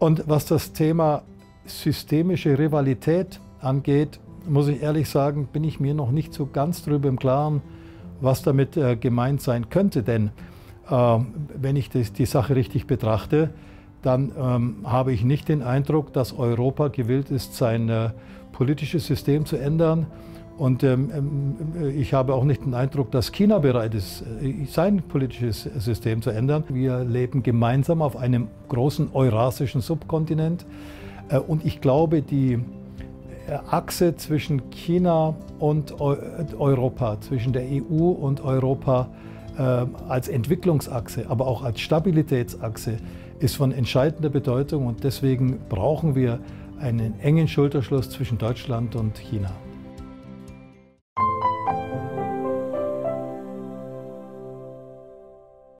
Und was das Thema systemische Rivalität angeht, muss ich ehrlich sagen, bin ich mir noch nicht so ganz drüber im Klaren, was damit gemeint sein könnte. Denn wenn ich die Sache richtig betrachte, dann habe ich nicht den Eindruck, dass Europa gewillt ist, sein politisches System zu ändern. Und ich habe auch nicht den Eindruck, dass China bereit ist, sein politisches System zu ändern. Wir leben gemeinsam auf einem großen eurasischen Subkontinent. Und ich glaube, die Achse zwischen China und Europa, zwischen der EU und Europa als Entwicklungsachse, aber auch als Stabilitätsachse, ist von entscheidender Bedeutung. Und deswegen brauchen wir einen engen Schulterschluss zwischen Deutschland und China.